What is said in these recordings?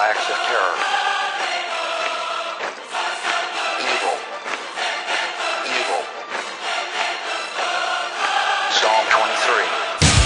acts of terror. Evil. Evil. Psalm 23.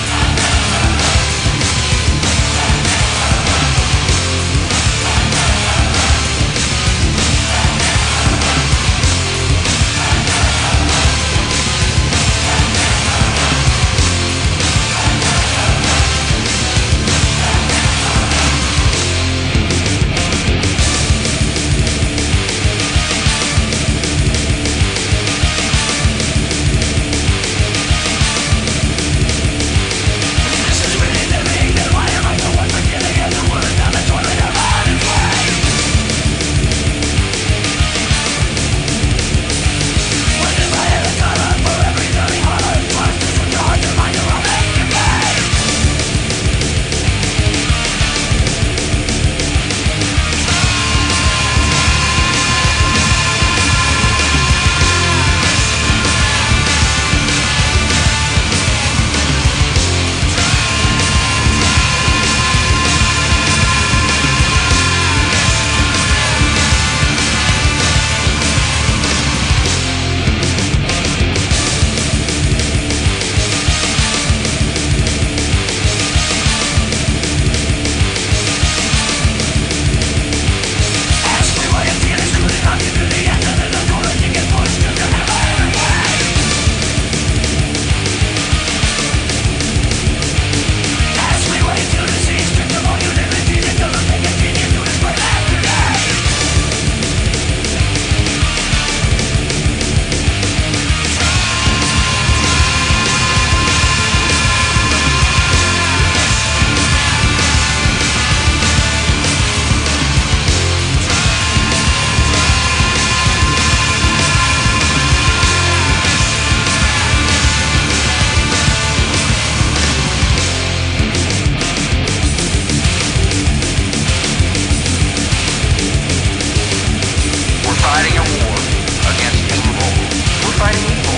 Fighting a war against evil. We're fighting evil.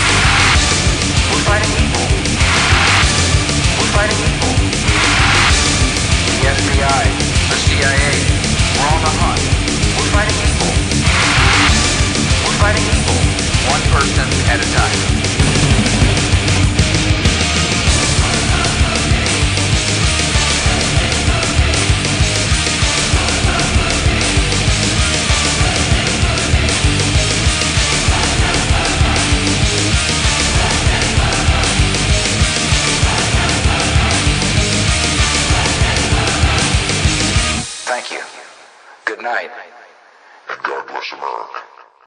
We're fighting evil. We're fighting evil. The FBI, the CIA, we're on the hunt. We're fighting evil. We're fighting evil, one person at a time. Thank you. Good night. And God bless America.